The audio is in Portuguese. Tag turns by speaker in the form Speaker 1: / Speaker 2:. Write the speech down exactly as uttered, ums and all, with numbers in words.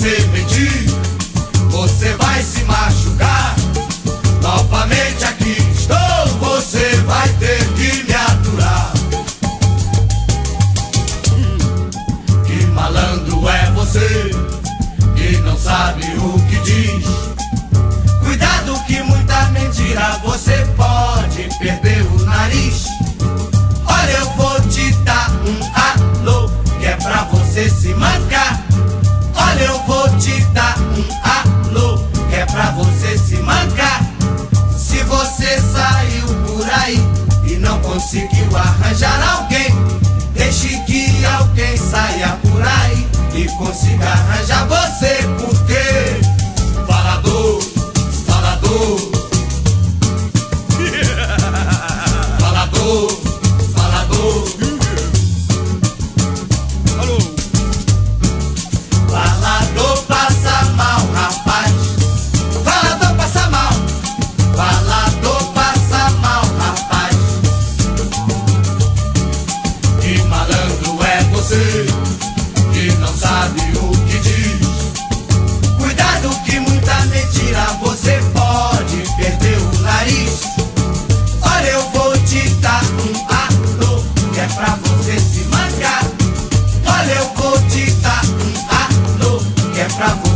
Speaker 1: você mentir, você vai se machucar. Novamente aqui estou, você vai ter que me aturar. Que malandro é você, que não sabe o que diz. Cuidado que muita mentira você pode perder o nariz. Olha, eu vou te dar um alô, que é pra você se mancar. Olha, eu vou te dar um alô, que é pra você se mancar. Se você saiu por aí e não conseguiu arranjar alguém, deixe que alguém saia por aí e consiga arranjar você. Porque falador, falador, falador, falador, falador passa mal, rapaz. Falador passa mal, falador passa mal, rapaz. Que malandro é você, que não sabe o que diz. Cuidado que muita mentira você pode perder o nariz. Olha, eu vou te dar um alô, que é pra você se mancar. Olha, eu vou te dar um alô, que é pra você